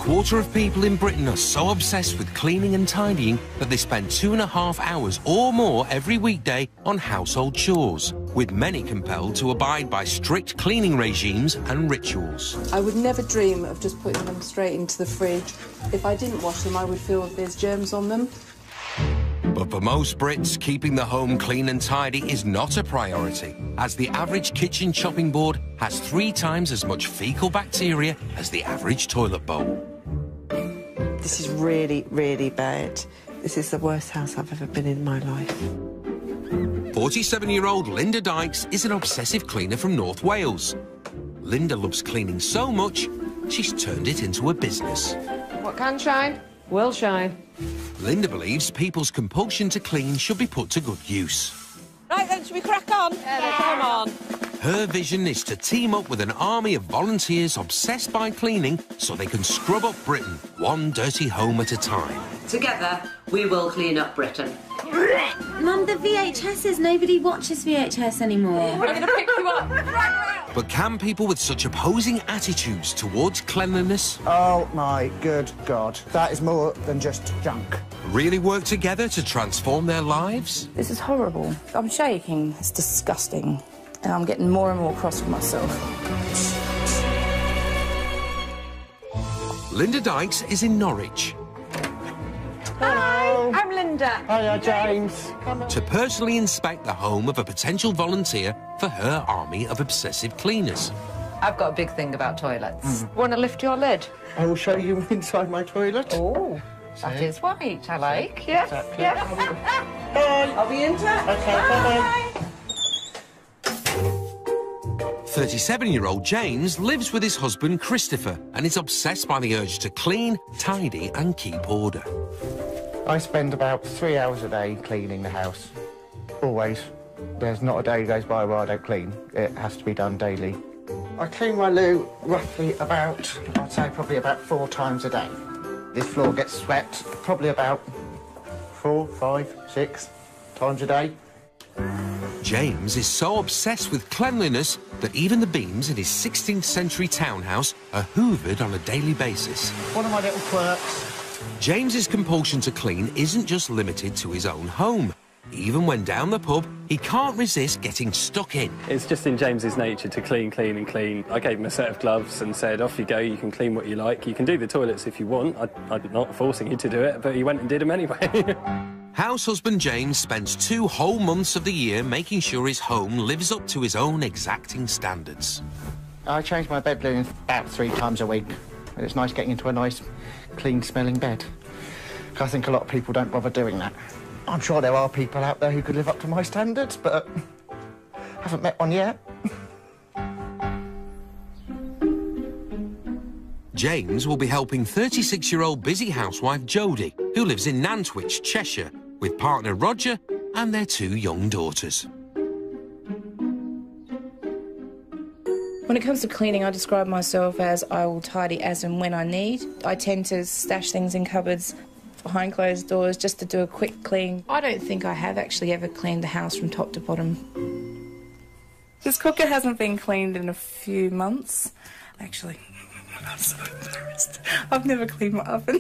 quarter of people in Britain are so obsessed with cleaning and tidying that they spend 2.5 hours or more every weekday on household chores, with many compelled to abide by strict cleaning regimes and rituals. I would never dream of just putting them straight into the fridge. If I didn't wash them, I would feel that there's germs on them. But for most Brits, keeping the home clean and tidy is not a priority, as the average kitchen chopping board has 3 times as much fecal bacteria as the average toilet bowl. This is really, really bad. This is the worst house I've ever been in my life. 47-year-old Linda Dykes is an obsessive cleaner from North Wales. Linda loves cleaning so much, she's turned it into a business. What can shine, will shine. Linda believes people's compulsion to clean should be put to good use. Right then, should we crack on? Yeah, come on. Her vision is to team up with an army of volunteers obsessed by cleaning so they can scrub up Britain, one dirty home at a time. Together, we will clean up Britain. Mum, the VHSs, nobody watches VHS anymore. I'm going to pick you up. But can people with such opposing attitudes towards cleanliness Oh, my good God. That is more than just junk. really work together to transform their lives? This is horrible. I'm shaking. It's disgusting. And I'm getting more and more cross with myself. Linda Dykes is in Norwich Hi, I'm Linda. Hiya, James. to personally inspect the home of a potential volunteer for her army of obsessive cleaners. I've got a big thing about toilets. Want to lift your lid? I will show you inside my toilet. Oh, that is white, I like. Yeah. Exactly. Yeah. Bye. I'll be in touch. Okay, bye-bye. 37-year-old James lives with his husband Christopher and is obsessed by the urge to clean, tidy and keep order. I spend about 3 hours a day cleaning the house. Always. There's not a day goes by where I don't clean. It has to be done daily. I clean my loo roughly about, I'd say probably about 4 times a day. This floor gets swept probably about 4, 5, 6 times a day. James is so obsessed with cleanliness that even the beams in his 16th century townhouse are hoovered on a daily basis. One of my little quirks. James's compulsion to clean isn't just limited to his own home. Even when down the pub, he can't resist getting stuck in. It's just in James's nature to clean, clean and clean. I gave him a set of gloves and said, off you go, you can clean what you like. You can do the toilets if you want. I'm not forcing you to do it, but he went and did them anyway. House husband James spends 2 whole months of the year making sure his home lives up to his own exacting standards. I change my bed linen about 3 times a week. And it's nice getting into a nice, clean-smelling bed. I think a lot of people don't bother doing that. I'm sure there are people out there who could live up to my standards, but haven't met one yet. James will be helping 36-year-old busy housewife Jodie, who lives in Nantwich, Cheshire, with partner Roger and their 2 young daughters. When it comes to cleaning, I describe myself as I will tidy as and when I need. I tend to stash things in cupboards behind closed doors just to do a quick clean. I don't think I have actually ever cleaned the house from top to bottom. This cooker hasn't been cleaned in a few months. Actually, I'm so embarrassed. I've never cleaned my oven.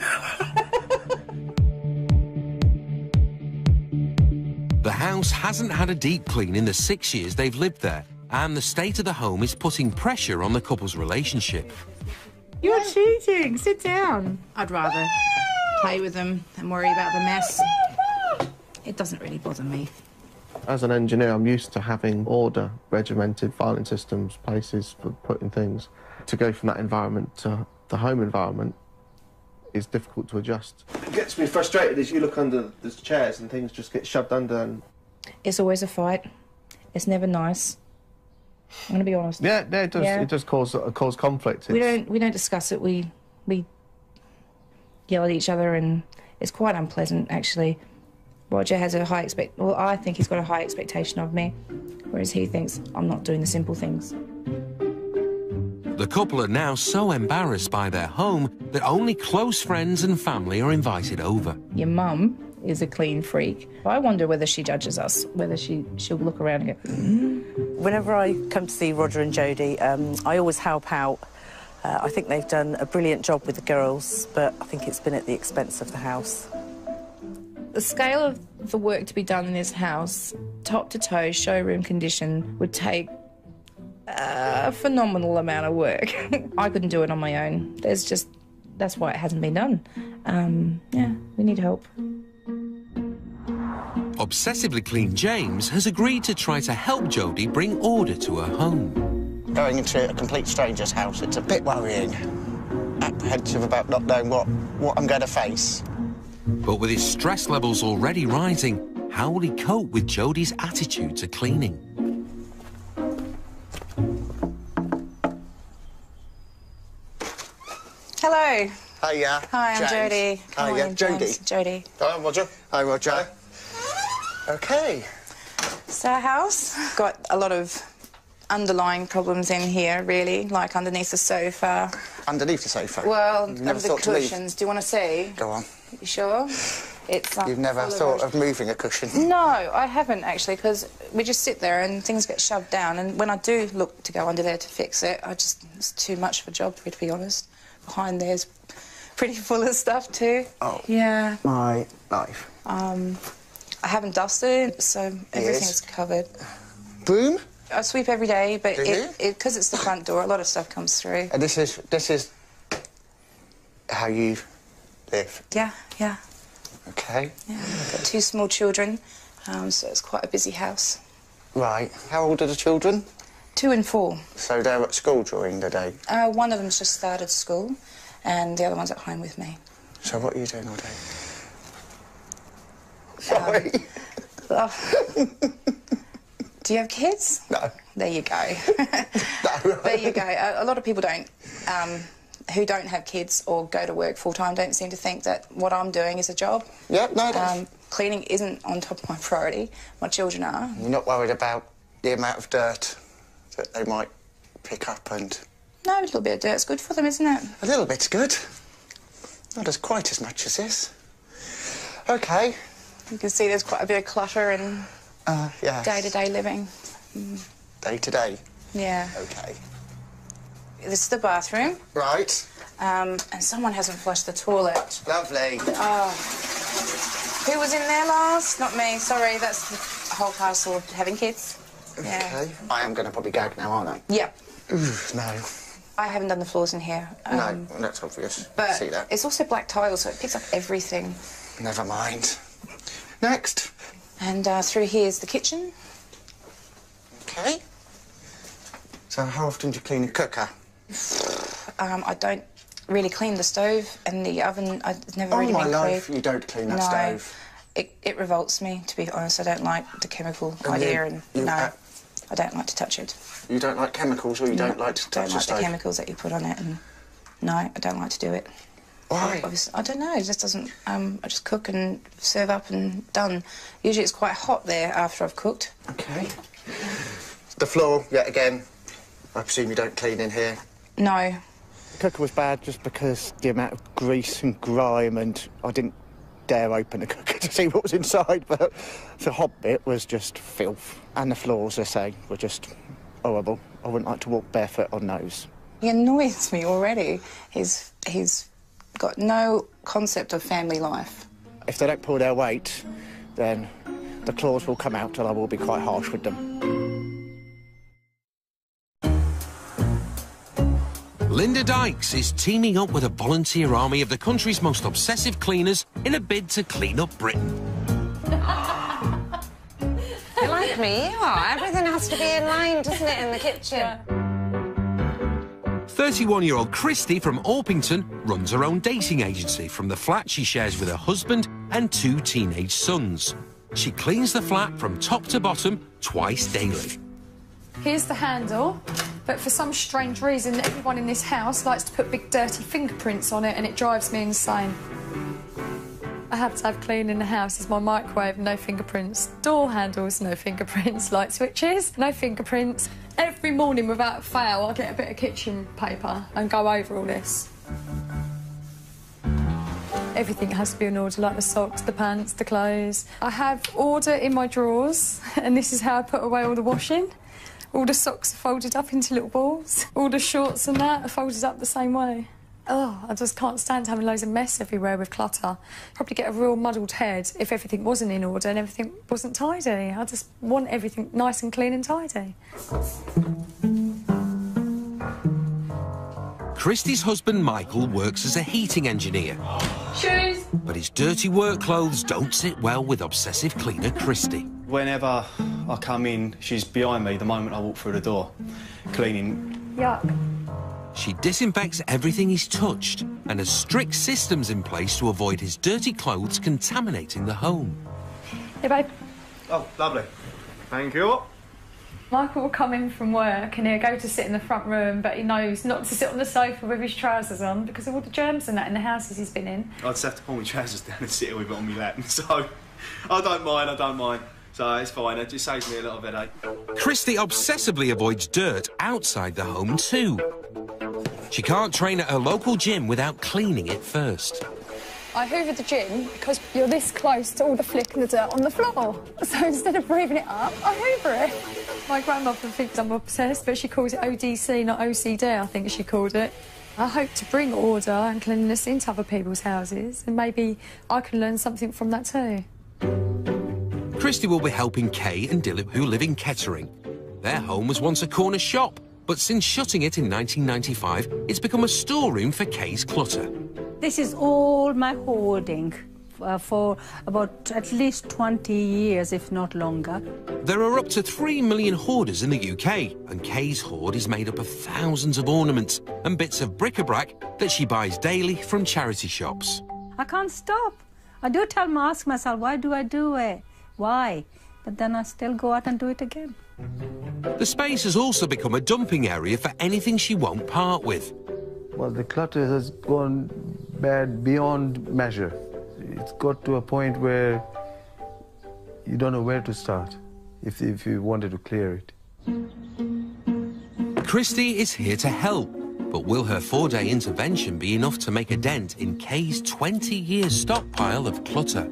The house hasn't had a deep clean in the 6 years they've lived there, and the state of the home is putting pressure on the couple's relationship. You're cheating. Sit down. I'd rather play with them and worry about the mess. It doesn't really bother me. As an engineer, I'm used to having order, regimented filing systems, places for putting things. To go from that environment to the home environment is difficult to adjust. What gets me frustrated is you look under the chairs and things just get shoved under and... It's always a fight. It's never nice. I'm going to be honest. Yeah, it does. Yeah. It does cause conflict. We don't discuss it. We yell at each other, and it's quite unpleasant actually. Roger has a high I think he's got a high expectation of me, whereas he thinks I'm not doing the simple things. The couple are now so embarrassed by their home that only close friends and family are invited over. Your mum is a clean freak. I wonder whether she judges us, whether she'll look around and go, Whenever I come to see Roger and Jodie, I always help out I think they've done a brilliant job with the girls, but I think it's been at the expense of the house. The scale of the work to be done in this house, top to toe, showroom condition, would take a phenomenal amount of work. I couldn't do it on my own. That's why it hasn't been done. Yeah, we need help. Obsessively Clean James has agreed to try to help Jodie bring order to her home. Going into a complete stranger's house, it's a bit worrying. Apprehensive about not knowing what I'm going to face. But with his stress levels already rising, how will he cope with Jodie's attitude to cleaning? Hello. Hiya. Hi, I'm James. Jodie. Hiya, Jodie. Jodie. Hi, Roger. Hi, Roger. OK. It's our house. Got a lot of underlying problems in here, really, like underneath the sofa. Underneath the sofa? Well, You've never under the thought to leave? cushions. Do you want to see? Go on. You sure? It's You've never thought of moving a cushion? No, I haven't, actually, because we just sit there and things get shoved down, and when I do look to go under there to fix it, it's too much of a job for me, to be honest. Behind there's pretty full of stuff, too. Oh. Yeah. My life. I haven't dusted, so everything's covered. Broom? I sweep every day, but Do you? because it's the front door, a lot of stuff comes through. And this is how you live? Yeah, yeah. OK. Yeah, I've got 2 small children, so it's quite a busy house. Right. How old are the children? 2 and 4. So they're at school during the day? One of them's just started school, and the other one's at home with me. So what are you doing all day? Sorry. Do you have kids? No. There you go. No. There you go. A lot of people who don't have kids or go to work full-time don't seem to think that what I'm doing is a job. Yeah, no, that's... Cleaning isn't on top of my priority. My children are. You're not worried about the amount of dirt that they might pick up and... No, a little bit of dirt's good for them, isn't it? A little bit's good. Not as quite as much as this. OK. You can see there's quite a bit of clutter and yeah. day-to-day living. Day-to-day? Yeah. OK. This is the bathroom. Right. And someone hasn't flushed the toilet. Lovely. Oh. Who was in there last? Not me. Sorry, that's the whole castle having kids. Yeah. OK. I am going to probably gag now, aren't I? Yeah. Ooh, no. I haven't done the floors in here. No, that's obvious. But See that. it's also black tile, so it picks up everything. Never mind. Next. And through here is the kitchen. OK. So how often do you clean your cooker? I don't really clean the stove and the oven. I've never really Oh, my been life, clean. you don't clean that No. stove. It revolts me, to be honest. I don't like the chemical idea, and no, I don't like to touch it. You don't like chemicals, or you don't like to touch the stove? the chemicals that you put on it, and no, I don't like to do it. Why? Obviously, I don't know. It just doesn't. I just cook and serve up and done. Usually, it's quite hot there after I've cooked. OK. The floor, yet again. I presume you don't clean in here? No. The cooker was bad just because the amount of grease and grime, and I didn't dare open the cooker to see what was inside, but the hot bit was just filth. And the floors, I say, were just horrible. I wouldn't like to walk barefoot on those. He annoys me already. He's got no concept of family life. If they don't pull their weight, then the claws will come out and I will be quite harsh with them. Linda Dykes is teaming up with a volunteer army of the country's most obsessive cleaners in a bid to clean up Britain. You're like me, you are. Everything has to be in line, doesn't it, in the kitchen? 31-year-old Christy from Orpington runs her own dating agency from the flat she shares with her husband and 2 teenage sons. She cleans the flat from top to bottom twice daily. Here's the handle, but for some strange reason, everyone in this house likes to put big dirty fingerprints on it, and it drives me insane. I have to have clean in the house. Is my microwave, no fingerprints. Door handles, no fingerprints. Light switches, no fingerprints. Every morning, without fail, I get a bit of kitchen paper and go over all this. Everything has to be in order, like the socks, the pants, the clothes. I have order in my drawers, and this is how I put away all the washing. All the socks are folded up into little balls. All the shorts and that are folded up the same way. Oh, I just can't stand having loads of mess everywhere with clutter. Probably get a real muddled head if everything wasn't in order and everything wasn't tidy. I just want everything nice and clean and tidy. Christy's husband Michael works as a heating engineer. Shoes! But his dirty work clothes don't sit well with obsessive cleaner Christy. Whenever I come in, she's behind me the moment I walk through the door, cleaning. Yuck. She disinfects everything he's touched and has strict systems in place to avoid his dirty clothes contaminating the home. Hey, babe. Oh, lovely. Thank you. Michael will come in from work and he'll go to sit in the front room, but he knows not to sit on the sofa with his trousers on because of all the germs and that in the houses he's been in. I just have to pull my trousers down and sit with it on my lap, so I don't mind. So it's fine, it just saves me a lot of headache. Christy obsessively avoids dirt outside the home too. She can't train at her local gym without cleaning it first. I hoover the gym because you're this close to all the flick and the dirt on the floor. So instead of breathing it up, I hoover it. My grandmother thinks I'm obsessed, but she calls it ODC, not OCD, I think she called it. I hope to bring order and cleanliness into other people's houses, and maybe I can learn something from that too. Christy will be helping Kay and Dilip, who live in Kettering. Their home was once a corner shop, but since shutting it in 1995, it's become a storeroom for Kay's clutter. This is all my hoarding for about at least 20 years, if not longer. There are up to 3 million hoarders in the UK, and Kay's hoard is made up of thousands of ornaments and bits of bric-a-brac that she buys daily from charity shops. I can't stop. I do ask myself, why do I do it? Why? But then I still go out and do it again. The space has also become a dumping area for anything she won't part with. Well, the clutter has gone bad beyond measure. It's got to a point where you don't know where to start if you wanted to clear it. Christy is here to help, but will her 4-day intervention be enough to make a dent in Kay's 20-year stockpile of clutter?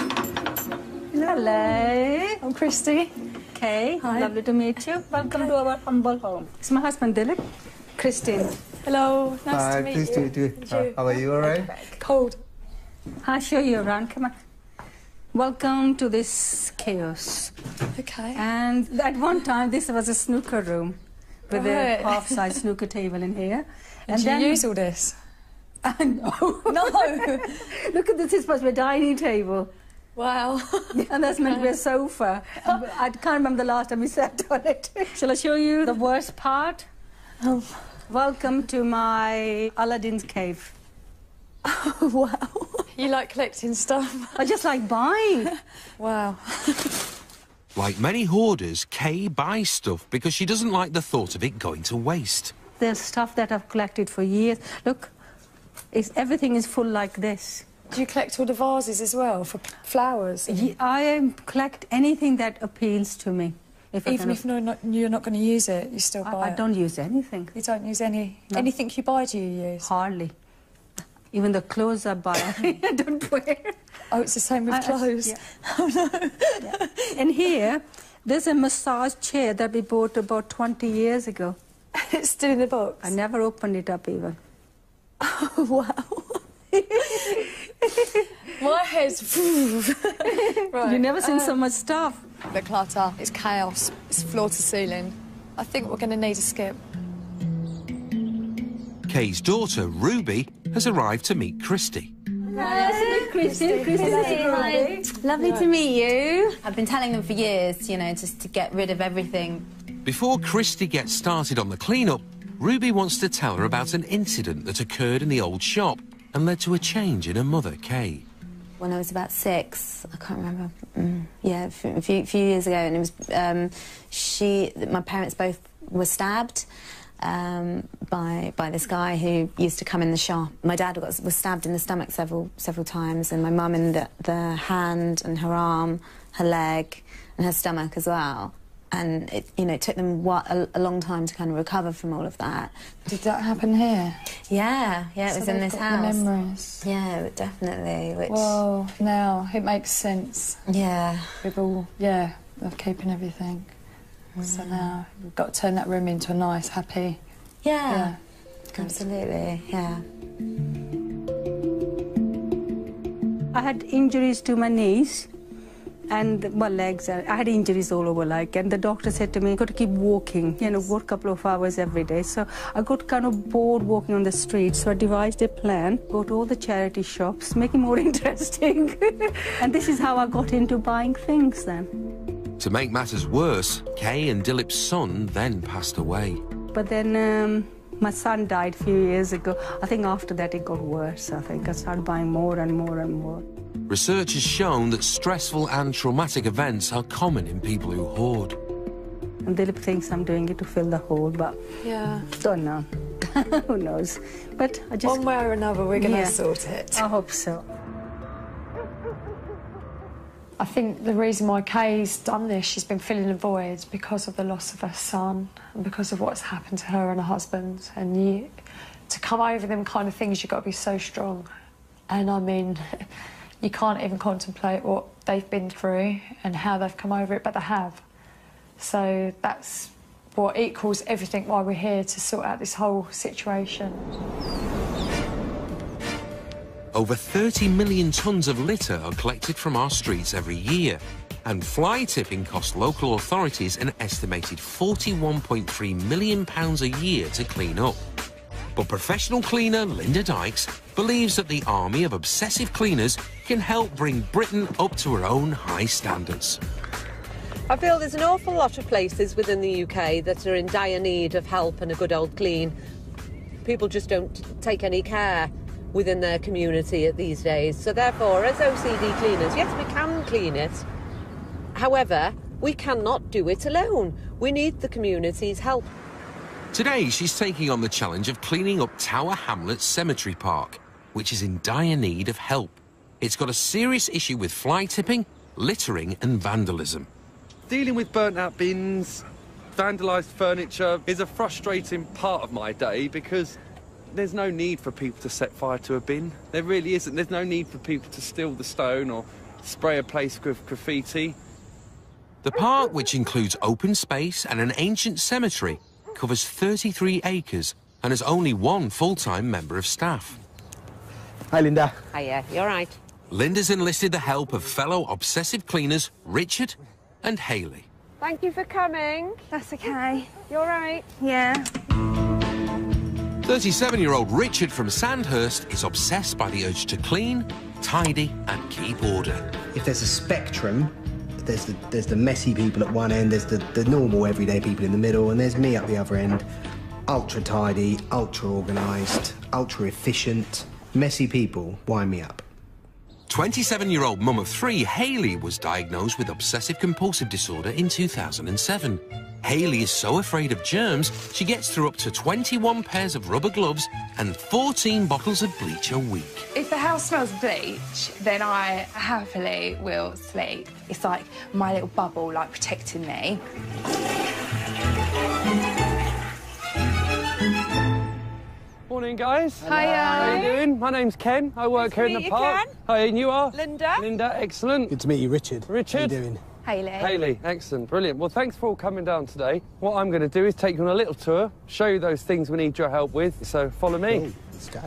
Hello. I'm Christy. Kay, hi. Lovely to meet you. Welcome to our humble home. It's my husband, Dilip. Christine. Hello, nice to meet you. Pleased to meet you. How are you, all right? Cold. I'll show you around, come on. Welcome to this chaos. Okay. And at one time, this was a snooker room with a half-size snooker table in here. And do you use all this? No. No. Look at this, it's supposed to be a dining table. Wow. And that's meant to be a sofa. I can't remember the last time we sat on it. Shall I show you the worst part? Welcome to my Aladdin's cave. Oh, wow. You like collecting stuff? I just like buying. Wow. Like many hoarders, Kay buys stuff because she doesn't like the thought of it going to waste. There's stuff that I've collected for years. Look, everything is full like this. Do you collect all the vases as well, for flowers? I collect anything that appeals to me. Even if you're not going to use it, you still buy it? I don't use anything. You don't use any... No. Anything you buy, do you use? Hardly. Even the clothes I buy, I don't wear. Oh, it's the same with clothes? Yeah. Oh, no. Yeah. And here, there's a massage chair that we bought about 20 years ago. It's still in the box? I never opened it up even. Oh, wow. My head's... Right. You've never seen so much stuff. The clutter, it's chaos, it's floor to ceiling. I think we're going to need a skip. Kay's daughter, Ruby, has arrived to meet Christy. Hi, Christy. Lovely to meet you. I've been telling them for years, you know, just to get rid of everything. Before Christy gets started on the clean-up, Ruby wants to tell her about an incident that occurred in the old shop and led to a change in her mother, Kay. When I was about 6, I can't remember, yeah, a few years ago, and it was, my parents both were stabbed by this guy who used to come in the shop. My dad was stabbed in the stomach several times, and my mum in the hand and her arm, her leg, and her stomach as well. And it, you know, it took them a long time to kind of recover from all of that. Did that happen here? Yeah, it was in this house. The memories. Yeah, definitely. Which... Whoa, now it makes sense. Yeah. With all, yeah, of keeping everything. So now we've got to turn that room into a nice, happy... Yeah, absolutely, yeah. I had injuries to my knees and my legs. I had injuries all over, like, and the doctor said to me, you've got to keep walking, you know, work a couple of hours every day. So I got kind of bored walking on the street, so I devised a plan, go to all the charity shops, make it more interesting. And this is how I got into buying things then. To make matters worse, Kay and Dilip's son then passed away. But then my son died a few years ago. I think after that it got worse. I think I started buying more and more and more. Research has shown that stressful and traumatic events are common in people who hoard. And Dilip thinks I'm doing it to fill the hole, but don't know. Who knows? But I just... One way or another, we're going to sort it. I hope so. I think the reason why Kay's done this, she's been filling a void because of the loss of her son and because of what's happened to her and her husband. And to come over them kind of things, you've got to be so strong. And I mean, you can't even contemplate what they've been through and how they've come over it, but they have. So that's what equals everything why we're here, to sort out this whole situation. Over 30 million tonnes of litter are collected from our streets every year, and fly tipping costs local authorities an estimated £41.3 million a year to clean up. But professional cleaner Linda Dykes believes that the army of obsessive cleaners can help bring Britain up to her own high standards. I feel there's an awful lot of places within the UK that are in dire need of help and a good old clean. People just don't take any care within their community these days. So therefore, as OCD cleaners, yes, we can clean it. However, we cannot do it alone. We need the community's help. Today, she's taking on the challenge of cleaning up Tower Hamlets Cemetery Park, which is in dire need of help. It's got a serious issue with fly tipping, littering and vandalism. Dealing with burnt-out bins, vandalised furniture is a frustrating part of my day because there's no need for people to set fire to a bin. There really isn't. There's no need for people to steal the stone or spray a place with graffiti. The park, which includes open space and an ancient cemetery, covers 33 acres and has only one full-time member of staff. Hi, Linda. Hiya, you all right? Linda's enlisted the help of fellow obsessive cleaners Richard and Hayley. Thank you for coming. That's okay. You all right? Yeah. 37-year-old Richard from Sandhurst is obsessed by the urge to clean, tidy and keep order. If there's a spectrum, there's the messy people at one end, there's the normal everyday people in the middle, and there's me at the other end. Ultra tidy, ultra organised, ultra efficient. Messy people wind me up. 27-year-old mum of three, Hayley, was diagnosed with obsessive-compulsive disorder in 2007. Hayley is so afraid of germs, she gets through up to 21 pairs of rubber gloves and 14 bottles of bleach a week. If the house smells of bleach, then I happily will sleep. It's like my little bubble, like, protecting me. Morning, guys. Hiya. How are you doing? My name's Ken. I work here in the park. Hi, and you are? Linda. Linda, excellent. Good to meet you, Richard. Richard. How you doing? Hayley. Hayley, excellent, brilliant. Well, thanks for all coming down today. What I'm going to do is take you on a little tour, show you those things we need your help with, so follow me. Oh, let's go.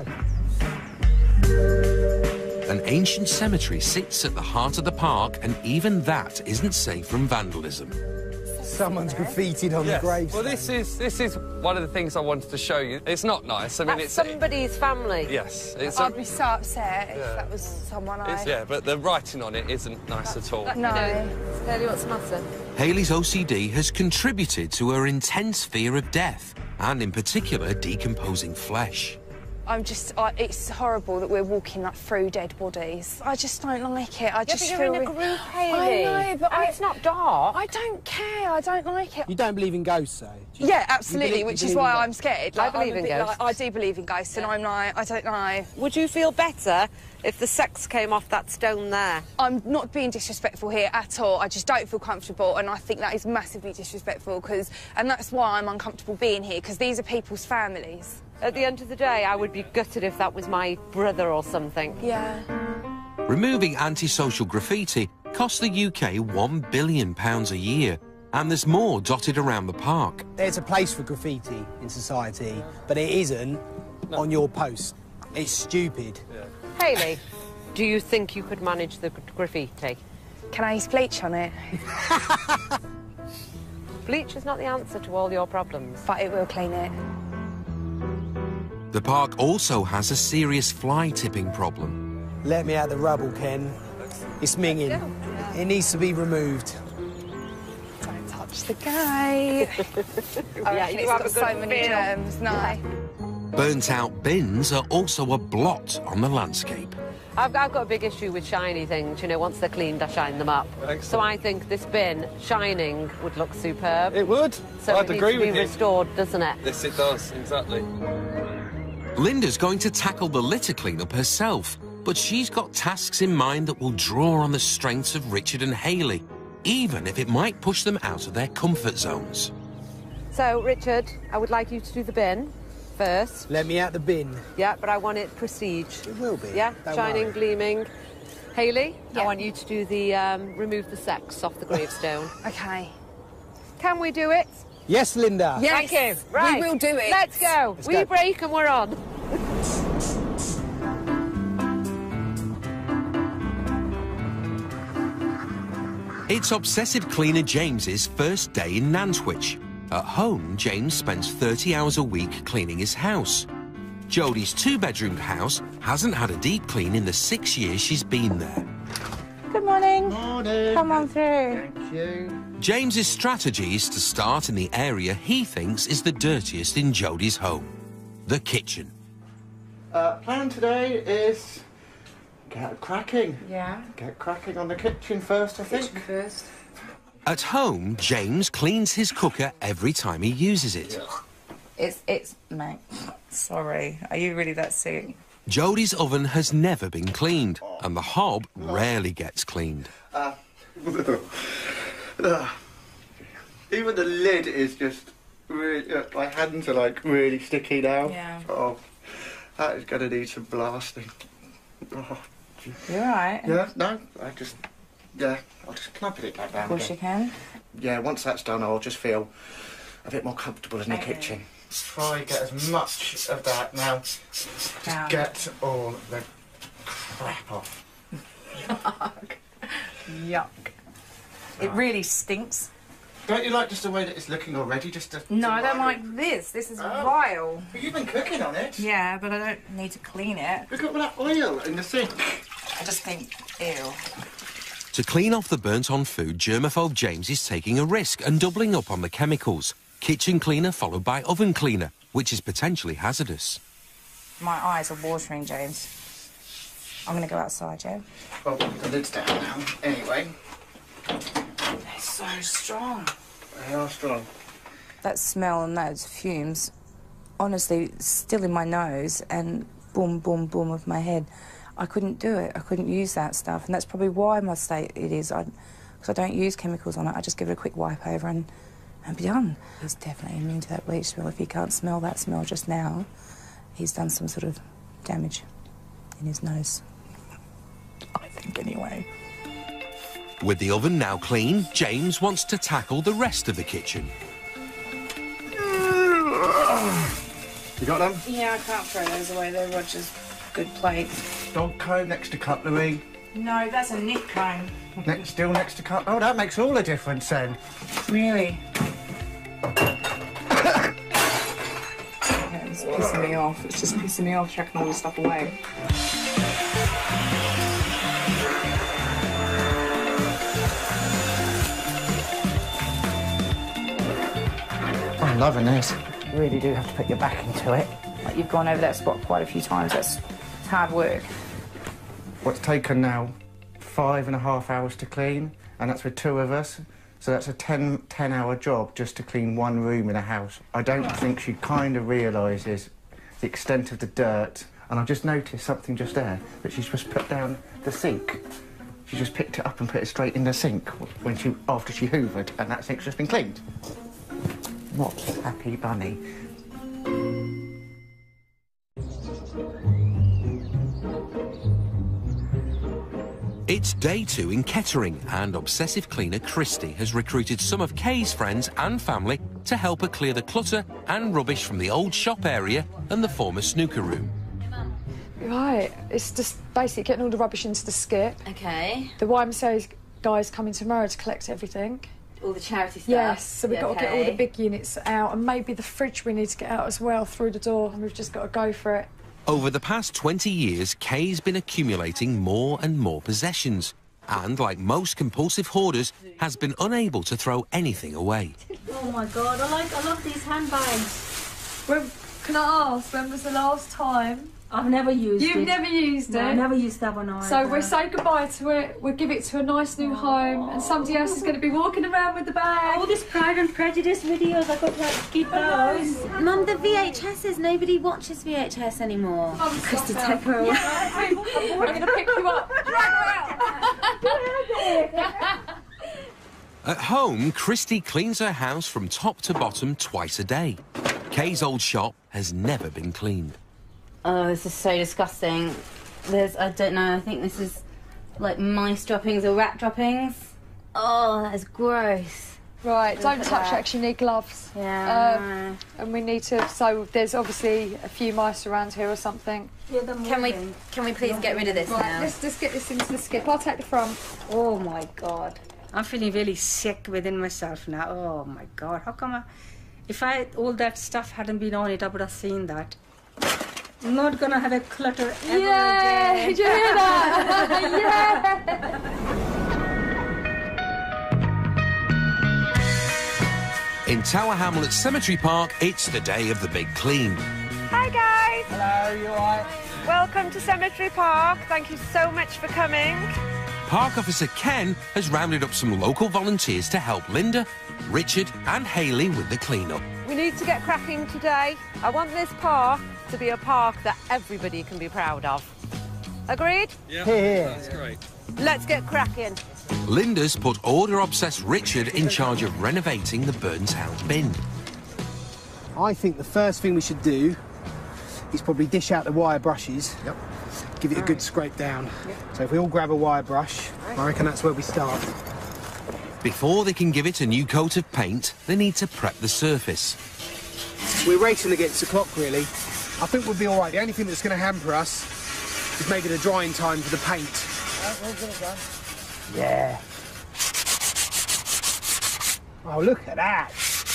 An ancient cemetery sits at the heart of the park, and even that isn't safe from vandalism. Someone's graffitied on the gravestone. Well, this is one of the things I wanted to show you. It's not nice. I mean, That's somebody's family. Yes. It's I'd be so upset if that was someone yeah, but the writing on it isn't nice at all. No. Tell you what's the matter. Hayley's OCD has contributed to her intense fear of death, and in particular, decomposing flesh. I'm just... it's horrible that we're walking, like, through dead bodies. I just don't like it. I just but feel... you're in a group, Hayley. I know, but it's not dark. I don't care. I don't like it. You don't believe in ghosts, though? Yeah, absolutely, which is why I'm scared. Like, I believe in ghosts. I do believe in ghosts, and I'm like, I don't know. Would you feel better if the sex came off that stone there? I'm not being disrespectful here at all. I just don't feel comfortable, and I think that is massively disrespectful, and that's why I'm uncomfortable being here, because these are people's families. At the end of the day, I would be gutted if that was my brother or something. Yeah. Removing antisocial graffiti costs the UK £1 billion a year, and there's more dotted around the park. There's a place for graffiti in society, but it isn't on your post. It's stupid. Hayley, do you think you could manage the graffiti? Can I use bleach on it? Bleach is not the answer to all your problems. But it will clean it. The park also has a serious fly tipping problem. Let me out the rubble, Ken. It's minging. It needs to be removed. Don't touch the guy. Yeah, It's got so many germs. No. Burnt-out bins are also a blot on the landscape. I've got a big issue with shiny things. You know, once they're cleaned, I shine them up. Excellent. So I think this bin, shining, would look superb. It would. So I'd agree with you. it needs to be restored, doesn't it? Yes, it does, exactly. Linda's going to tackle the litter clean-up herself, but she's got tasks in mind that will draw on the strengths of Richard and Hayley, even if it might push them out of their comfort zones. So, Richard, I would like you to do the bin first. Let me out the bin. Yeah, but I want it prestige. It will be. Yeah, Don't shining, worry. gleaming. Hayley, I want you to do the remove the sex off the gravestone. Okay. Can we do it? Yes, Linda. Yes. Thank you. Right. We will do it. Let's go. Let's we go. break and we're on. It's obsessive cleaner James's first day in Nantwich. At home, James spends 30 hours a week cleaning his house. Jodie's two-bedroom house hasn't had a deep clean in the 6 years she's been there. Good morning. Morning. Come on through. Thank you. James's strategy is to start in the area he thinks is the dirtiest in Jodie's home, the kitchen. Plan today is get cracking. Yeah. Get cracking on the kitchen first, I think. Kitchen first. At home, James cleans his cooker every time he uses it. Mate, sorry. Are you really that sick? Jodie's oven has never been cleaned, and the hob rarely gets cleaned. Even the lid is just really... my hands are, like, really sticky now. Yeah. Oh, that is going to need some blasting. Oh, gee. You all right? Yeah, no, I just... Yeah, can I put it back down Of course again? you can. Yeah, once that's done, I'll just feel a bit more comfortable in the kitchen. Try get as much of that now. Just get all the crap off. Yuck. It really stinks. Don't you like just the way that it's looking already? No, I don't like this. This is vile. But you've been cooking on it. Yeah, but I don't need to clean it. Look at all that oil in the sink. I just think, ew. To clean off the burnt-on food, germaphobe James is taking a risk and doubling up on the chemicals. Kitchen cleaner followed by oven cleaner, which is potentially hazardous. My eyes are watering, James. I'm going to go outside, yeah? Well, the lid's down now. Anyway. They're so strong. They are strong. That smell and those fumes, honestly, still in my nose and boom, boom, boom of my head. I couldn't do it. I couldn't use that stuff, and that's probably why my state it is. Because I don't use chemicals on it. I just give it a quick wipe over and be done. He's definitely immune to that bleach smell. If he can't smell that smell just now, he's done some sort of damage in his nose. I think, anyway. With the oven now clean, James wants to tackle the rest of the kitchen. You got them? Yeah, I can't throw those away. They're Roger's good plates. Dog comb next to cutlery. No, that's a Nick comb. Still next to cut. Oh, that makes all the difference then. Really? Yeah, it's pissing me off. It's just pissing me off chucking all this stuff away. I'm loving this. You really do have to put your back into it. Like, you've gone over that spot quite a few times. It's hard work. What's taken now 5.5 hours to clean, and that's with 2 of us. So that's a 10-hour job just to clean 1 room in a house. I don't think she kind of realises the extent of the dirt. And I've just noticed something just there, that she's just put down the sink. She just picked it up and put it straight in the sink after she hoovered, and that sink's just been cleaned. What a happy bunny. It's day 2 in Kettering, and obsessive cleaner Christy has recruited some of Kay's friends and family to help her clear the clutter and rubbish from the old shop area and the former snooker room. Right, it's just basically getting all the rubbish into the skip. Okay. The YMCA guy's coming tomorrow to collect everything. All the charity stuff? Yes, so we've got to get all the Okay. big units out, and maybe the fridge we need to get out as well through the door, and we've just got to go for it. Over the past 20 years, Kay's been accumulating more and more possessions, and like most compulsive hoarders, has been unable to throw anything away. Oh my God, I love these handbags. Well, can I ask, when was the last time? I've never used it. You've never used it? No, I never used that one either. So we'll say goodbye to it, we'll give it to a nice new home, and somebody else is going to be walking around with the bag. All these Pride and Prejudice videos, I could like keep those. Mum, the VHSs, nobody watches VHS anymore. Christy, take her away. I'm going to pick you up. At home, Christy cleans her house from top to bottom twice a day. Kay's old shop has never been cleaned. Oh, this is so disgusting. I don't know, I think this is like mice droppings or rat droppings. Oh, that is gross. Right, Look don't at touch, that. actually need gloves. Yeah. And we need to, so there's obviously a few mice around here or something. Can we please get rid of this Right, now? let's just get this into the skip. I'll take the front. Oh my God. I'm feeling really sick within myself now. Oh my God. How come if all that stuff hadn't been on it, I would have seen that. I'm not gonna have a clutter ever again. Did you hear that? Yeah! In Tower Hamlets Cemetery Park, it's the day of the big clean. Hi guys! Hello, you alright? Welcome to Cemetery Park. Thank you so much for coming. Park Officer Ken has rounded up some local volunteers to help Linda, Richard and Hayley with the clean-up. We need to get cracking today. I want this park to be a park that everybody can be proud of. Agreed? Yeah, that's great. Let's get cracking. Linda's put order-obsessed Richard in charge of renovating the Burnstown bin. I think the first thing we should do is probably dish out the wire brushes. Yep. Give it a good scrape down. So if we all grab a wire brush, I reckon that's where we start. Before they can give it a new coat of paint, they need to prep the surface. We're racing against the clock, really. I think we'll be all right. The only thing that's going to hamper us is maybe the drying time for the paint. Yeah. Oh, look at that.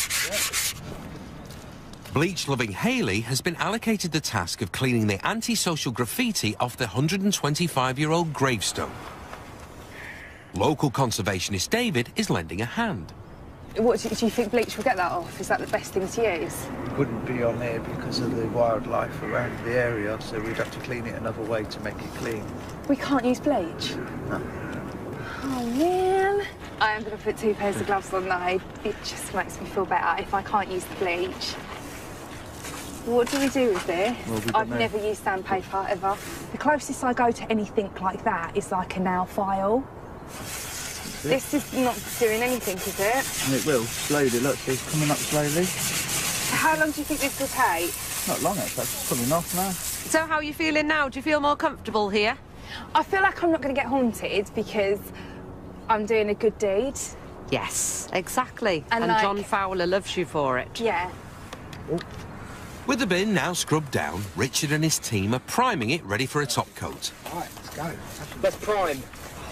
Bleach-loving Hayley has been allocated the task of cleaning the antisocial graffiti off the 125-year-old gravestone. Local conservationist David is lending a hand. What, do you think bleach will get that off? Is that the best thing to use? Wouldn't be on there because of the wildlife around the area, so we'd have to clean it another way to make it clean. We can't use bleach? No. Oh, man. I am going to put 2 pairs of gloves on, though. It just makes me feel better if I can't use the bleach. What do we do with this? Well, we don't I've know. never used sandpaper, ever. The closest I go to anything like that is like a nail file. This is not doing anything, is it? And it will, slowly. Look, it's coming up slowly. How long do you think this will take? Not long, actually. It's probably half an hour. So how are you feeling now? Do you feel more comfortable here? I feel like I'm not going to get haunted because I'm doing a good deed. Yes, exactly. And And like- John Fowler loves you for it. Yeah. With the bin now scrubbed down, Richard and his team are priming it ready for a top coat. Right, let's go. Let's prime.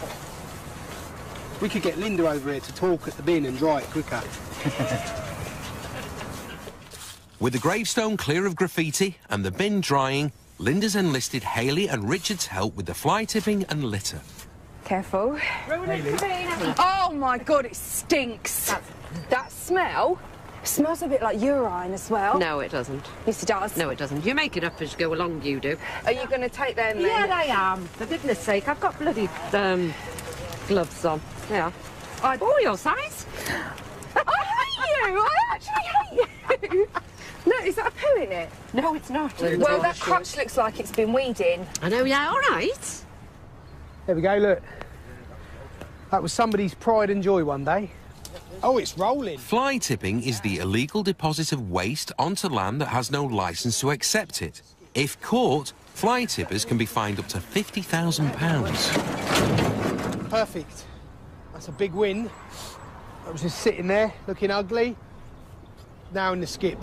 We could get Linda over here to talk at the bin and dry it quicker. With the gravestone clear of graffiti and the bin drying, Linda's enlisted Hayley and Richard's help with the fly tipping and litter. Careful. Oh my God, it stinks. That smell smells a bit like urine as well. No, it doesn't. Yes, it does. No, it doesn't. You make it up as you go along, you do. Are you going to take them then? Yeah, I am. For goodness sake, I've got bloody gloves on. Yeah. Oh, your size. I hate you. I actually hate you. Look, is that a poo in it? No, it's not. Well, that crutch looks like it's been weeding. I know, yeah, all right. There we go, look. That was somebody's pride and joy one day. Oh, it's rolling. Fly tipping is the illegal deposit of waste onto land that has no licence to accept it. If caught, Fly tippers can be fined up to £50,000. Perfect. That's a big win. I was just sitting there, looking ugly. Now in the skip.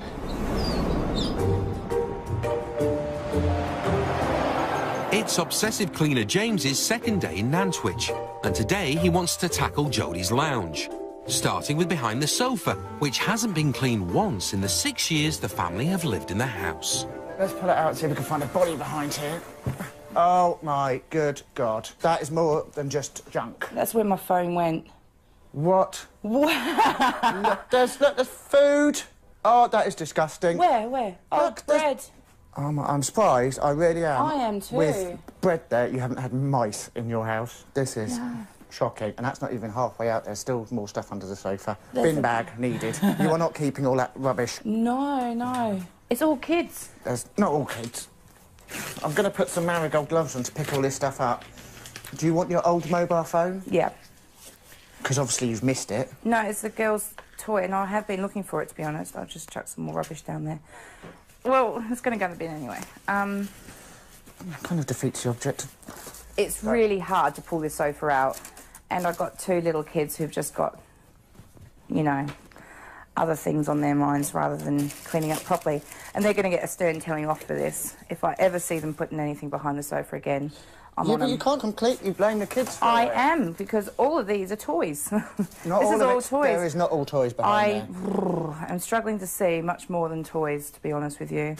It's obsessive cleaner James's second day in Nantwich, and today he wants to tackle Jodie's lounge, starting with behind the sofa, which hasn't been cleaned once in the 6 years the family have lived in the house. Let's pull it out and see if we can find a body behind here. Oh, my good God. That is more than just junk. That's where my phone went. What? What? Look, there's food. Oh, that is disgusting. Where? Oh, Look, bread. Oh, I'm surprised. I really am. I am too. With bread there, you haven't had mice in your house. This is shocking. And that's not even halfway out. There's still more stuff under the sofa. Bin bag needed. You are not keeping all that rubbish. No. It's all kids. There's not all kids. I'm going to put some marigold gloves on to pick all this stuff up. Do you want your old mobile phone? Yeah. Because obviously you've missed it. No, it's the girl's toy, and I have been looking for it, to be honest. I'll just chuck some more rubbish down there. Well, it's going to go in the bin anyway. That kind of defeats the object. It's really hard to pull this sofa out, and I've got two little kids who've just got, you know, other things on their minds rather than cleaning up properly. And they're going to get a stern telling off for this. If I ever see them putting anything behind the sofa again, I'm on but them. you can't completely blame the kids for it. I am, because all of these are toys. Not this all is of all it. toys. There is not all toys behind there. I'm struggling to see much more than toys, to be honest with you.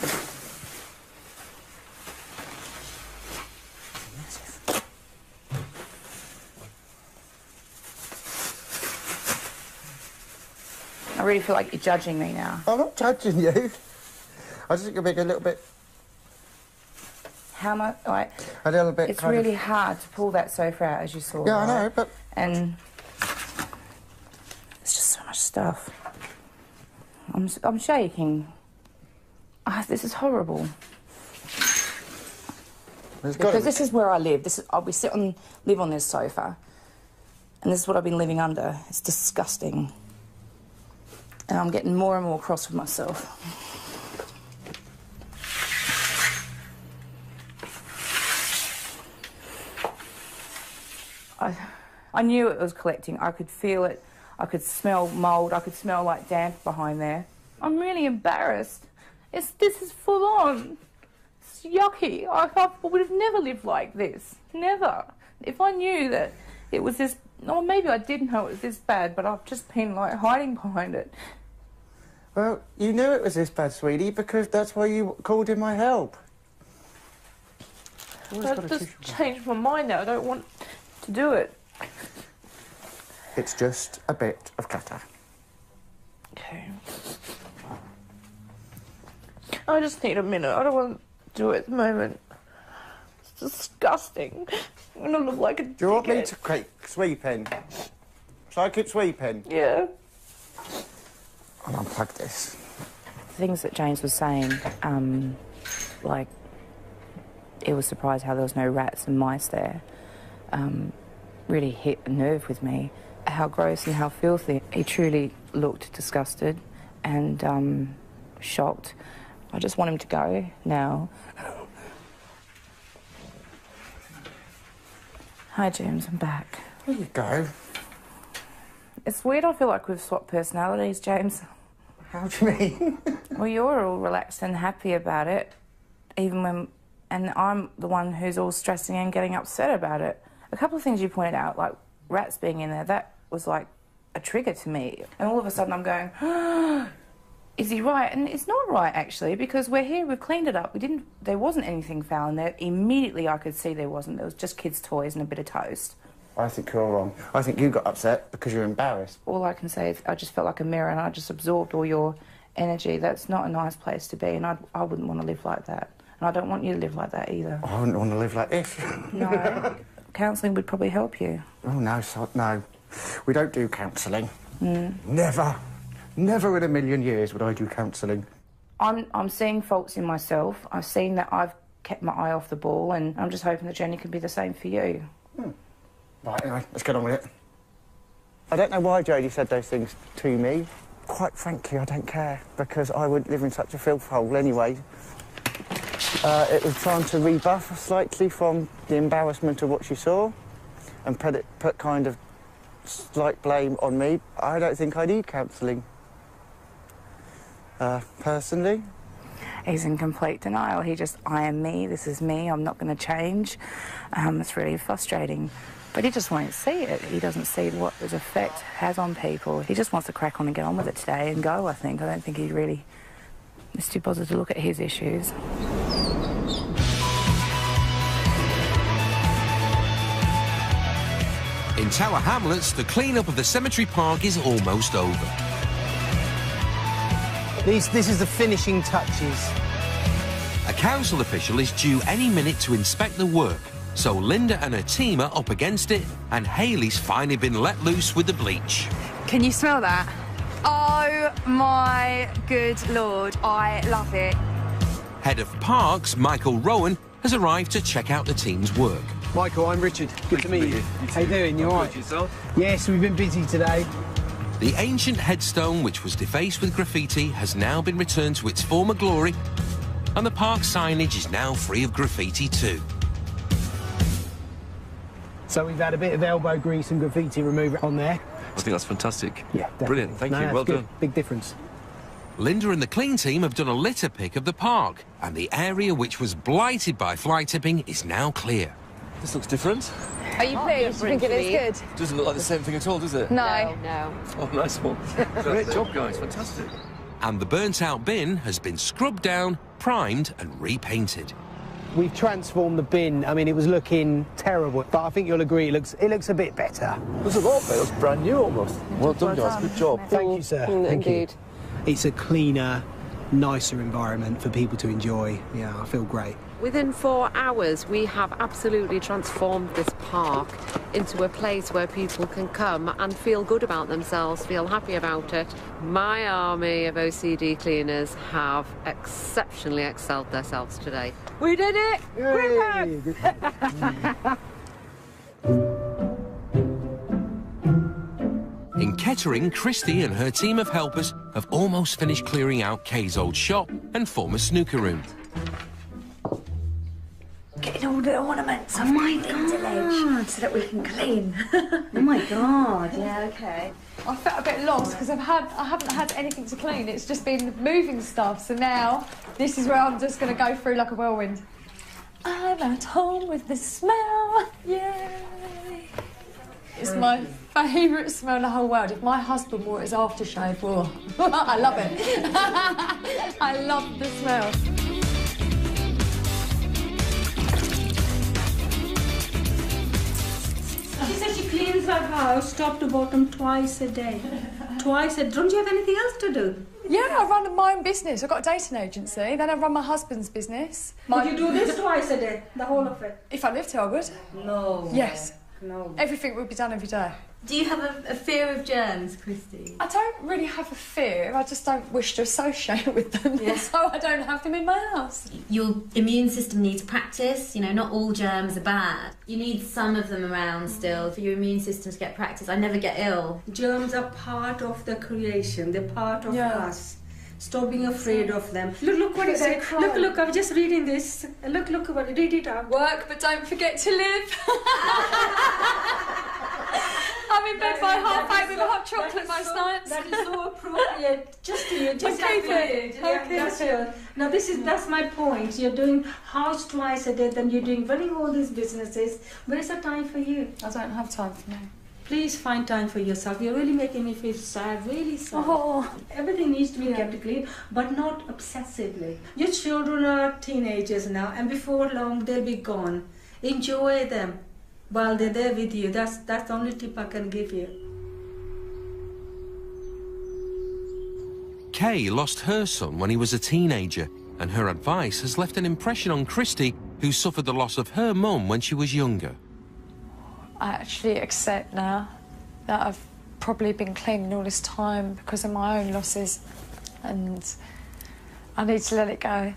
I really feel like you're judging me now. I'm not judging you. I just think you're being a little bit... How much? Like, a little bit. it's really hard to pull that sofa out, as you saw. Yeah, right? I know, but... And it's just so much stuff. I'm shaking. This is horrible. Because this is where I live. We live on this sofa, and this is what I've been living under. It's disgusting, and I'm getting more and more cross with myself. I knew it was collecting. I could feel it. I could smell mould. I could smell like damp behind there. I'm really embarrassed. This is full on. It's yucky. I would have never lived like this. Never. If I knew that it was this, or maybe I didn't know it was this bad, but I've just been like hiding behind it. Well, you knew it was this bad, sweetie, because that's why you called in my help. I've just changed my mind now. I don't want to do it. It's just a bit of clutter. Okay. I just need a minute. I don't want to do it at the moment. It's disgusting. I'm going to look like a Do you want me to keep sweeping? Shall I keep sweeping? Yeah. I'll unplug this. Things that James was saying, like, he was surprised how there was no rats and mice there, really hit a nerve with me. How gross and how filthy. He truly looked disgusted and shocked. I just want him to go now. Hi, James, I'm back. There you go. It's weird, I feel like we've swapped personalities, James. How do you mean? Well, you're all relaxed and happy about it, even when... And I'm the one who's all stressing and getting upset about it. A couple of things you pointed out, like rats being in there, that was like a trigger to me. And all of a sudden I'm going, oh, is he right? And it's not right, actually, because we're here, we've cleaned it up. There wasn't anything foul in there. Immediately I could see there wasn't. There was just kids' toys and a bit of toast. I think you're wrong. I think you got upset because you're embarrassed. All I can say is I just felt like a mirror and I just absorbed all your energy. That's not a nice place to be, and I wouldn't want to live like that. And I don't want you to live like that either. I wouldn't want to live like this. No. Counselling would probably help you. Oh, no, no. We don't do counselling. Mm. Never in a million years would I do counselling. I'm seeing faults in myself. I've seen that I've kept my eye off the ball, and I'm just hoping that Jenny can be the same for you. Right, anyway, let's get on with it. I don't know why Jodie said those things to me. Quite frankly, I don't care, because I wouldn't live in such a filth hole anyway. It was trying to rebuff slightly from the embarrassment of what she saw and put kind of slight blame on me. I don't think I need counselling, personally. He's in complete denial. He just, I am me, this is me, I'm not going to change. It's really frustrating. But he just won't see it. He doesn't see what this effect has on people. He just wants to crack on and get on with it today and go, I think. I don't think he really is too bothered to look at his issues. In Tower Hamlets, the clean-up of the cemetery park is almost over. This is the finishing touches. A council official is due any minute to inspect the work, so Linda and her team are up against it, and Hayley's finally been let loose with the bleach. Can you smell that? Oh my good Lord, I love it. Head of Parks, Michael Rowan, has arrived to check out the team's work. Michael, I'm Richard. Good to meet you. How you doing? You all right? Yourself? Yes, we've been busy today. The ancient headstone, which was defaced with graffiti, has now been returned to its former glory, and the park signage is now free of graffiti too. So we've had a bit of elbow grease and graffiti remover on there. I think that's fantastic. Yeah, definitely. Brilliant, thank you, That's well good. done. Big difference. Linda and the clean team have done a litter pick of the park, and the area which was blighted by fly tipping is now clear. This looks different. Are you pleased? Do you think it is good? Doesn't look like the same thing at all, does it? No. Oh, nice one. Great job, guys, fantastic. And the burnt-out bin has been scrubbed down, primed and repainted. We've transformed the bin. I mean, it was looking terrible, but I think you'll agree it looks a bit better. There's a lot better. It's brand new almost. Well done, guys. Good job. Thank you, sir. Thank Indeed. you. It's a cleaner, nicer environment for people to enjoy. Yeah, I feel great. Within 4 hours, we have absolutely transformed this park into a place where people can come and feel good about themselves, feel happy about it. My army of OCD cleaners have exceptionally excelled themselves today. We did it! Group hug! In Kettering, Christy and her team of helpers have almost finished clearing out Kay's old shop and former snooker room. Getting all the ornaments. Oh my God! So that we can clean. Oh my God! Yeah, okay. I felt a bit lost because I haven't had anything to clean. It's just been moving stuff. So now this is where I'm just going to go through like a whirlwind. I'm at home with the smell. Yay! It's my favourite smell in the whole world. If my husband wore his aftershave, well, I love it. I love the smell. She said she cleans her house top to bottom twice a day. Twice a day. Don't you have anything else to do? Yeah, I run my own business. I've got a dating agency. Then I run my husband's business. Would you do this twice a day? The whole of it? If I lived here, I would. No. Yes. No. Everything would be done every day. Do you have a fear of germs, Christy? I don't really have a fear. I just don't wish to associate with them, so I don't have them in my house. Your immune system needs practice. You know, not all germs are bad. You need some of them around still for your immune system to get practice. I never get ill. Germs are part of the creation. They're part of us. Stop being afraid of them. Look what it said. Look, I'm just reading this. Look, read it out. Work, but don't forget to live. I'm in bed by 8:30 with a hot chocolate most nights. That is so appropriate. Just to you. Just Okay, for you. okay. Now that's my point. You're doing house twice a day, then you're doing running all these businesses. Where's the time for you? I don't have time for me. Please find time for yourself. You're really making me feel sad, really sad. Oh. Everything needs to be kept clean, but not obsessively. Your children are teenagers now, and before long they'll be gone. Enjoy them while they're there with you. That's the only tip I can give you. Kay lost her son when he was a teenager, and her advice has left an impression on Christy, who suffered the loss of her mum when she was younger. I actually accept now that I've probably been cleaning all this time because of my own losses, and I need to let it go.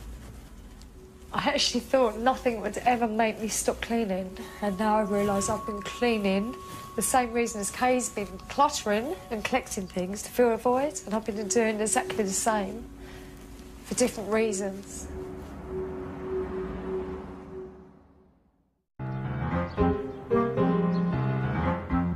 I actually thought nothing would ever make me stop cleaning, and now I realise I've been cleaning the same reason as Kay's been cluttering and collecting things to fill a void, and I've been doing exactly the same for different reasons.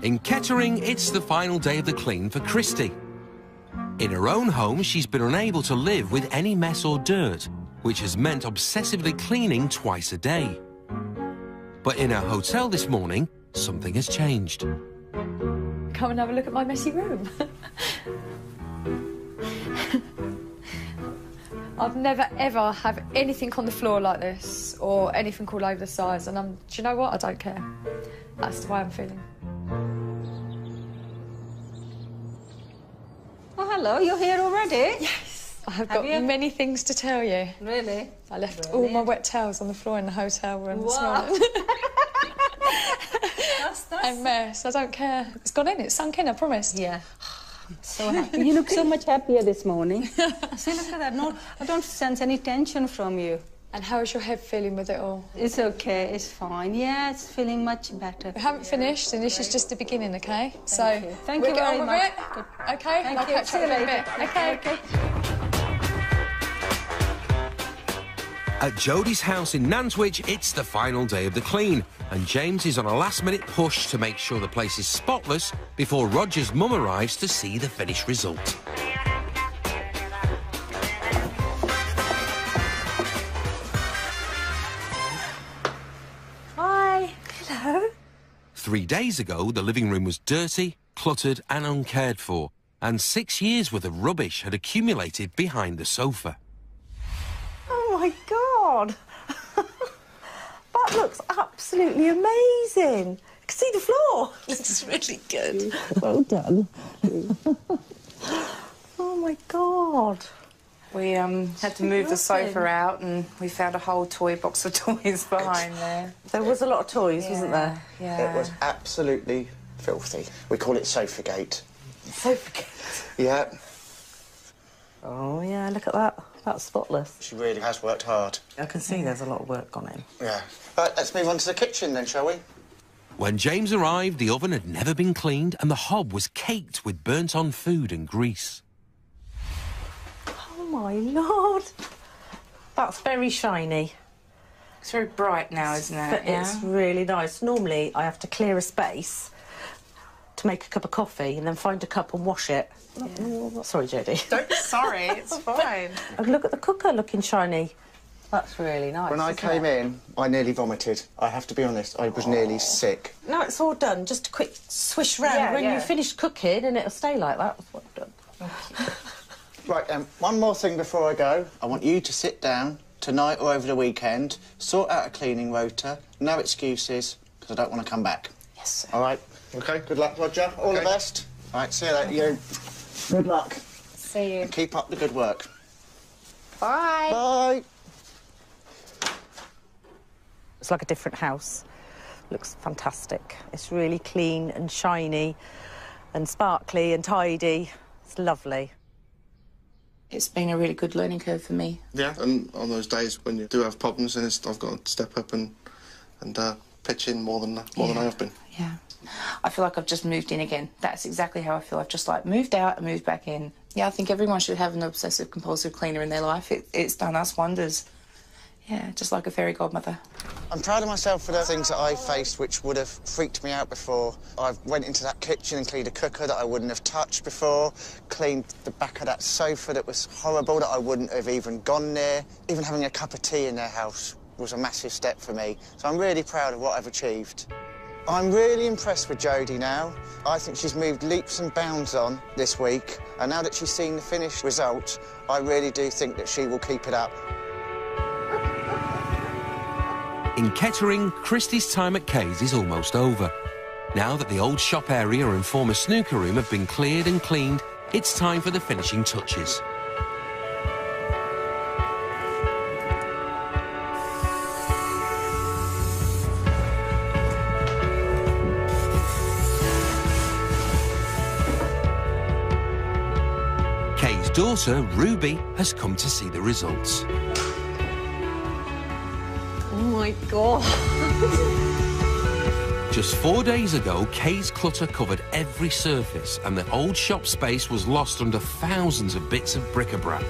In Kettering, it's the final day of the clean for Christy. In her own home, she's been unable to live with any mess or dirt, which has meant obsessively cleaning twice a day. But in her hotel this morning, something has changed. Come and have a look at my messy room. I've never, ever have anything on the floor like this or anything all over the sides, and do you know what? I don't care. That's the way I'm feeling. Oh, hello, you're here already? Yes. I've got many things to tell you. Really? I left all my wet towels on the floor in the hotel room this morning. That's A mess. I don't care. It's gone in. It's sunk in, I promise. Yeah. So happy. You look so much happier this morning. See, look at that. No, I don't sense any tension from you. And how is your head feeling with it all? It's okay. It's fine. Yeah, it's feeling much better. We haven't finished, and this is just the beginning, okay? Thank you. Thank you we'll get very on with much. it. Okay? Thank I'll you. catch See up you in a later. bit. Okay. At Jodie's house in Nantwich, it's the final day of the clean, and James is on a last-minute push to make sure the place is spotless before Roger's mum arrives to see the finished result. Hi. Hello. 3 days ago, the living room was dirty, cluttered and uncared for, and 6 years' worth of rubbish had accumulated behind the sofa. Oh, my God. That looks absolutely amazing. I can see the floor. Looks really good. Well done. Oh, my God. We had to move the sofa out, and we found a whole toy box of toys behind there. There was a lot of toys, wasn't there? Yeah. It was absolutely filthy. We call it Sofagate. Sofagate? Yeah. Oh, yeah, look at that. That's spotless. She really has worked hard. I can see there's a lot of work gone in. Yeah. Right, let's move on to the kitchen then, shall we? When James arrived, the oven had never been cleaned and the hob was caked with burnt-on food and grease. Oh, my Lord. That's very shiny. It's very bright now, isn't it? But it's really nice. Normally, I have to clear a space to make a cup of coffee and then find a cup and wash it. Oh, sorry, Jodie. Don't be sorry, it's fine. And look at the cooker looking shiny. That's really nice. When I came in, I nearly vomited. I have to be honest, I was nearly sick. Now it's all done. Just a quick swish round when you finish cooking, and it'll stay like that. That's what I've done. Right, one more thing before I go. I want you to sit down tonight or over the weekend, sort out a cleaning rota, no excuses, because I don't want to come back. Yes, sir. All right? OK, good luck, Roger. All the best. All right, see you later, you. Good luck. See you. And keep up the good work. Bye. Bye. It's like a different house. Looks fantastic. It's really clean and shiny and sparkly and tidy. It's lovely. It's been a really good learning curve for me. Yeah, and on those days when you do have problems, then I've got to step up and pitch in more than I have been. Yeah. I feel like I've just moved in again. That's exactly how I feel. I've just, like, moved out and moved back in. Yeah, I think everyone should have an obsessive-compulsive cleaner in their life. It's done us wonders. Yeah, just like a fairy godmother. I'm proud of myself for the things that I faced which would have freaked me out before. I went into that kitchen and cleaned a cooker that I wouldn't have touched before, cleaned the back of that sofa that was horrible, that I wouldn't have even gone near. Even having a cup of tea in their house was a massive step for me. So I'm really proud of what I've achieved. I'm really impressed with Jodie now. I think she's moved leaps and bounds on this week, and now that she's seen the finished result, I really do think that she will keep it up. In Kettering, Christie's time at Kay's is almost over. Now that the old shop area and former snooker room have been cleared and cleaned, it's time for the finishing touches. Kay's daughter, Ruby, has come to see the results. Oh, my God. Just 4 days ago, Kay's clutter covered every surface and the old shop space was lost under thousands of bits of bric-a-brac.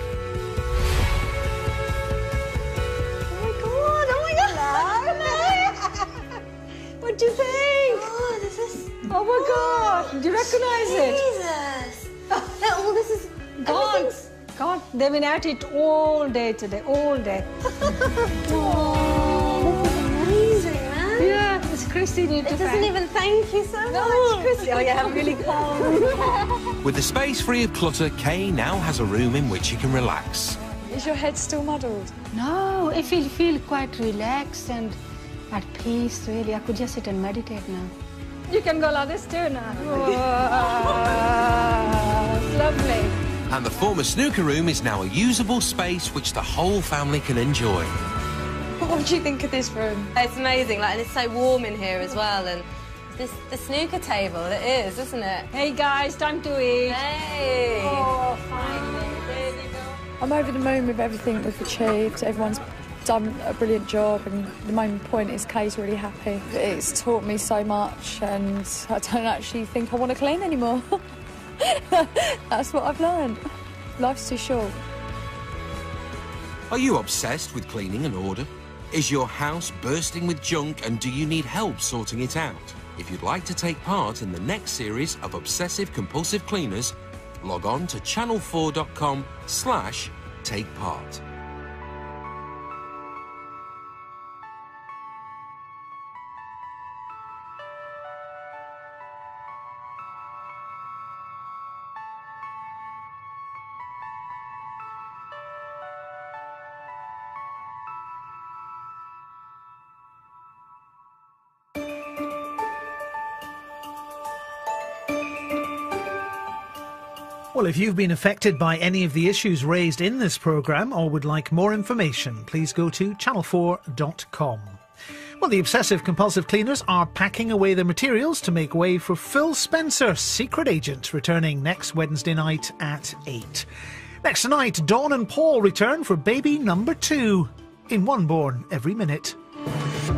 What do you think? Oh, this is Oh my God! Do you recognise it? Jesus! All this is God, God, they've been at it all day today, all day. Oh, this is amazing, man. Yeah, it's Chrissy. It doesn't even thank you so much, Chrissy. Oh, yeah, I'm really cold. With the space free of clutter, Kay now has a room in which she can relax. Is your head still muddled? No, I feel quite relaxed and at peace, really. I could just sit and meditate now. You can go like this too now. Oh, it's lovely. And the former snooker room is now a usable space which the whole family can enjoy. What do you think of this room? It's amazing, like, and it's so warm in here as well. And the snooker table, it is, isn't it? Hey guys, time to eat. Hey! Oh, finally. There you go. I'm over the moon with everything we've achieved. Everyone's done a brilliant job, and the main point is Kay's really happy. It's taught me so much, and I don't actually think I want to clean anymore. That's what I've learned. Life's too short. Are you obsessed with cleaning and order? Is your house bursting with junk, and do you need help sorting it out? If you'd like to take part in the next series of Obsessive Compulsive Cleaners, log on to channel4.com/takepart. Well, if you've been affected by any of the issues raised in this programme or would like more information, please go to channel4.com. Well, the Obsessive Compulsive Cleaners are packing away their materials to make way for Phil Spencer, Secret Agent, returning next Wednesday night at 8. Next tonight, Dawn and Paul return for baby number 2, in one born every minute.